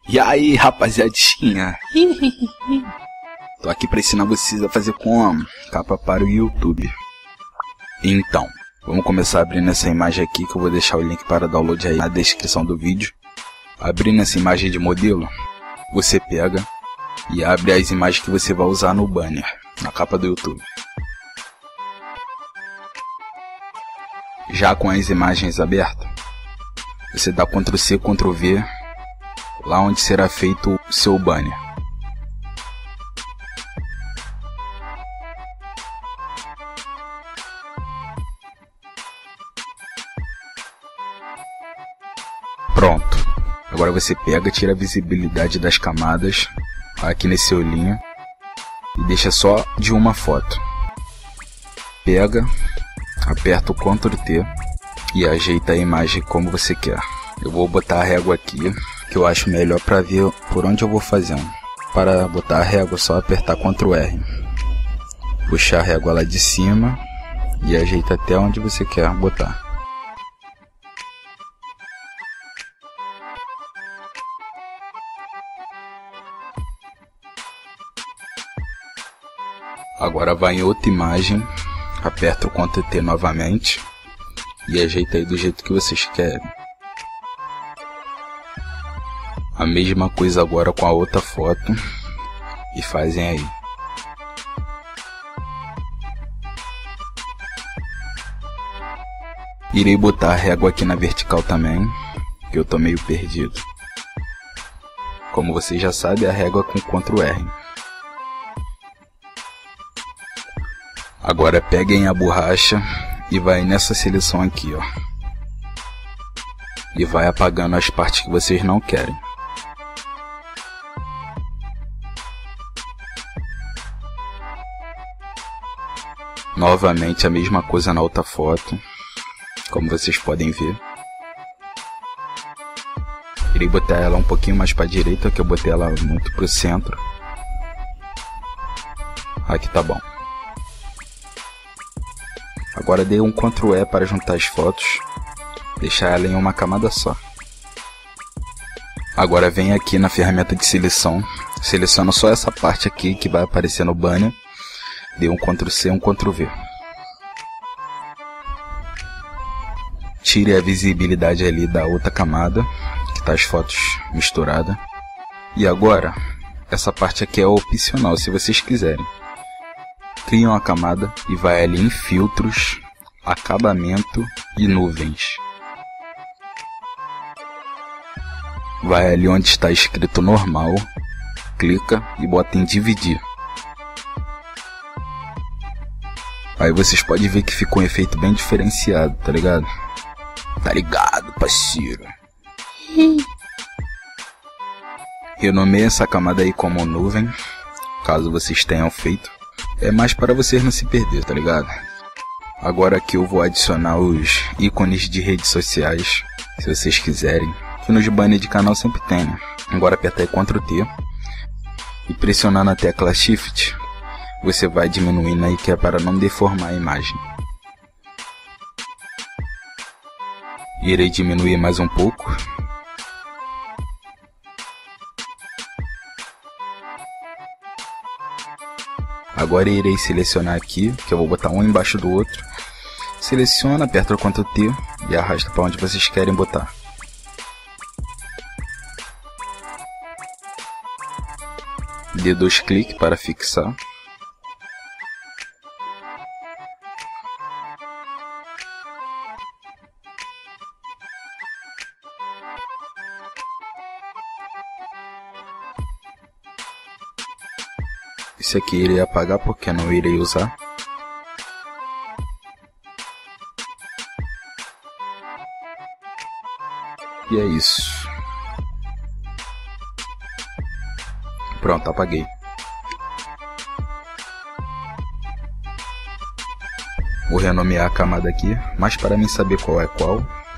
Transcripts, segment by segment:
E aí, rapaziadinha? Tô aqui pra ensinar vocês a fazer como capa para o YouTube. Então, vamos começar abrindo essa imagem aqui, que eu vou deixar o link para download aí na descrição do vídeo. Abrindo essa imagem de modelo, você pega e abre as imagens que você vai usar no banner, na capa do YouTube. Já com as imagens abertas, você dá Ctrl+C, Ctrl+V, lá onde será feito o seu banner. Pronto. Agora você pega, tira a visibilidade das camadas aqui nesse olhinho e deixa só de uma foto. Pega, aperta o Ctrl+T e ajeita a imagem como você quer. Eu vou botar a régua aqui, que eu acho melhor para ver por onde eu vou fazendo. Para botar a régua é só apertar Ctrl+R. Puxar a régua lá de cima e ajeita até onde você quer botar. Agora vai em outra imagem, aperta o Ctrl+T novamente e ajeita aí do jeito que vocês querem. A mesma coisa agora com a outra foto e fazem aí. Irei botar a régua aqui na vertical também, que eu tô meio perdido. Como vocês já sabem, a régua é com Ctrl+R. Agora peguem a borracha e vai nessa seleção aqui, ó. E vai apagando as partes que vocês não querem. Novamente a mesma coisa na outra foto, como vocês podem ver. Irei botar ela um pouquinho mais para a direita, que eu botei ela muito para o centro. Aqui tá bom. Agora dei um Ctrl+E para juntar as fotos, deixar ela em uma camada só. Agora vem aqui na ferramenta de seleção, seleciona só essa parte aqui que vai aparecer no banner. Dê um Ctrl+C, um Ctrl+V. Tire a visibilidade ali da outra camada, que está as fotos misturadas. E agora, essa parte aqui é opcional, se vocês quiserem. Cria uma camada e vai ali em filtros, acabamento e nuvens. Vai ali onde está escrito normal, clica e bota em dividir. Aí vocês podem ver que ficou um efeito bem diferenciado, tá ligado? Tá ligado, parceiro? Renomei essa camada aí como nuvem, caso vocês tenham feito. É mais para vocês não se perder, tá ligado? Agora aqui eu vou adicionar os ícones de redes sociais, se vocês quiserem. Que nos banners de canal sempre tem, né? Agora aperta aí Ctrl+T e pressionando a tecla Shift, você vai diminuindo aí, que é para não deformar a imagem. Irei diminuir mais um pouco. Agora irei selecionar aqui, que eu vou botar um embaixo do outro. Seleciona, aperta o Ctrl+T e arrasta para onde vocês querem botar. Dê 2 cliques para fixar. Esse aqui irei apagar porque não irei usar. E é isso. Pronto, apaguei. Vou renomear a camada aqui, mas para mim saber qual é qual.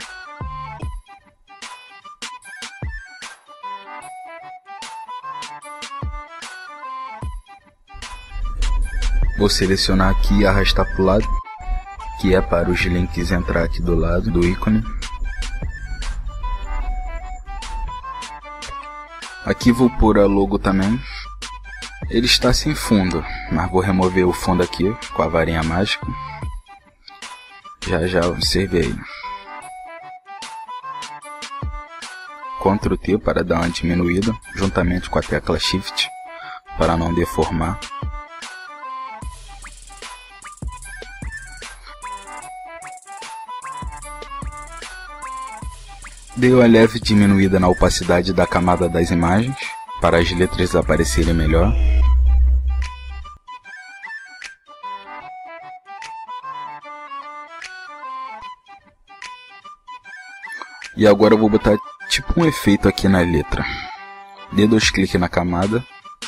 Vou selecionar aqui e arrastar para o lado, que é para os links entrar aqui do lado do ícone. Aqui vou pôr a logo também. Ele está sem fundo, mas vou remover o fundo aqui com a varinha mágica. Já você vê aí. Ctrl T para dar uma diminuída, juntamente com a tecla Shift, para não deformar. Dei uma leve diminuída na opacidade da camada das imagens, para as letras aparecerem melhor. E agora eu vou botar tipo um efeito aqui na letra. Dê 2 cliques na camada.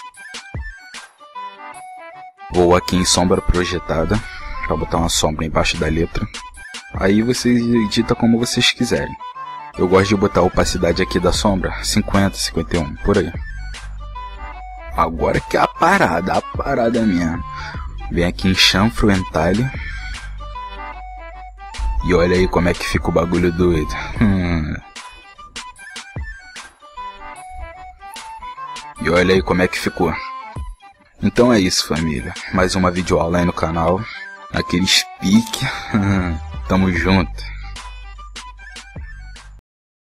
Vou aqui em sombra projetada, para botar uma sombra embaixo da letra. Aí vocês editam como vocês quiserem. Eu gosto de botar a opacidade aqui da sombra 50, 51, por aí. Agora que é a parada mesmo. Vem aqui em chanfro entalhe. E olha aí como é que fica o bagulho doido. E olha aí como é que ficou. Então é isso, família. Mais uma videoaula aí no canal. Aquele pique. Tamo junto.